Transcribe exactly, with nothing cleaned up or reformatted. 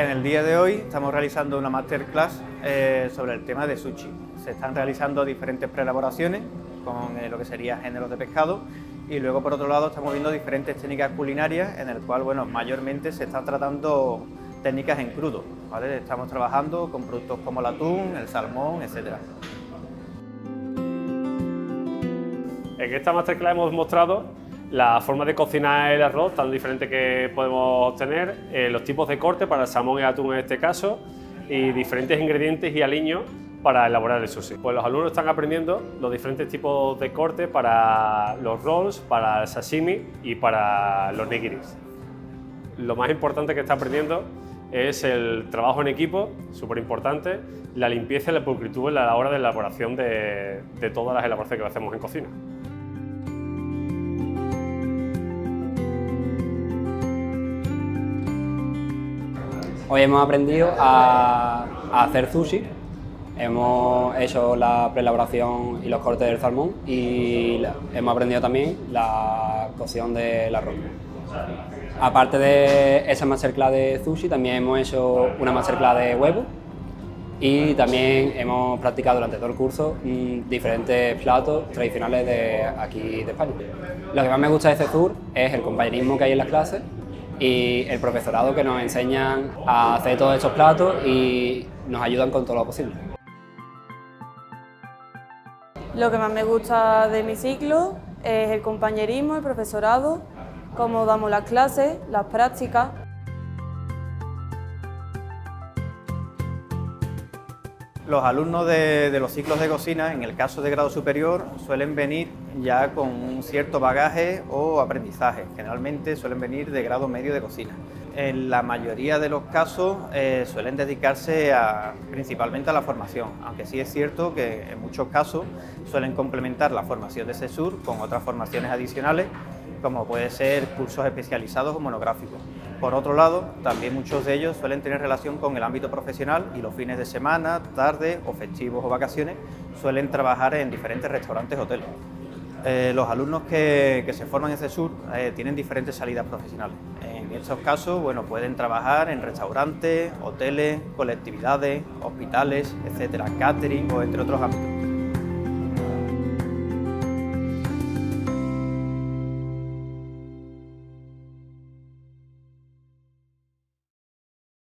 En el día de hoy estamos realizando una masterclass eh, sobre el tema de sushi. Se están realizando diferentes preelaboraciones con eh, lo que sería géneros de pescado y luego por otro lado estamos viendo diferentes técnicas culinarias en el cual bueno, mayormente se están tratando técnicas en crudo, ¿vale? Estamos trabajando con productos como el atún, el salmón, etcétera. En esta masterclass hemos mostrado la forma de cocinar el arroz tan diferente que podemos obtener, eh, los tipos de corte para el salmón y el atún en este caso y diferentes ingredientes y aliños para elaborar el sushi. Pues los alumnos están aprendiendo los diferentes tipos de corte para los rolls, para el sashimi y para los nigiris. Lo más importante que está aprendiendo es el trabajo en equipo, súper importante, la limpieza y la pulcritud a la hora de elaboración de, de todas las elaboraciones que hacemos en cocina. Hoy hemos aprendido a, a hacer sushi, hemos hecho la preelaboración y los cortes del salmón y la, hemos aprendido también la cocción del arroz. Aparte de esa masterclass de sushi, también hemos hecho una masterclass de huevo y también hemos practicado durante todo el curso mmm, diferentes platos tradicionales de aquí de España. Lo que más me gusta de CESUR es el compañerismo que hay en las clases y el profesorado que nos enseñan a hacer todos estos platos y nos ayudan con todo lo posible. Lo que más me gusta de mi ciclo es el compañerismo, el profesorado, cómo damos las clases, las prácticas. Los alumnos de, de los ciclos de cocina, en el caso de grado superior, suelen venir ya con un cierto bagaje o aprendizaje. Generalmente suelen venir de grado medio de cocina. En la mayoría de los casos eh, suelen dedicarse a, principalmente a la formación, aunque sí es cierto que en muchos casos suelen complementar la formación de CESUR con otras formaciones adicionales, como puede ser cursos especializados o monográficos. Por otro lado, también muchos de ellos suelen tener relación con el ámbito profesional y los fines de semana, tarde o festivos o vacaciones suelen trabajar en diferentes restaurantes o hoteles. Eh, los alumnos que, que se forman en CESUR eh, tienen diferentes salidas profesionales. En estos casos, bueno, pueden trabajar en restaurantes, hoteles, colectividades, hospitales, etcétera, catering o entre otros ámbitos.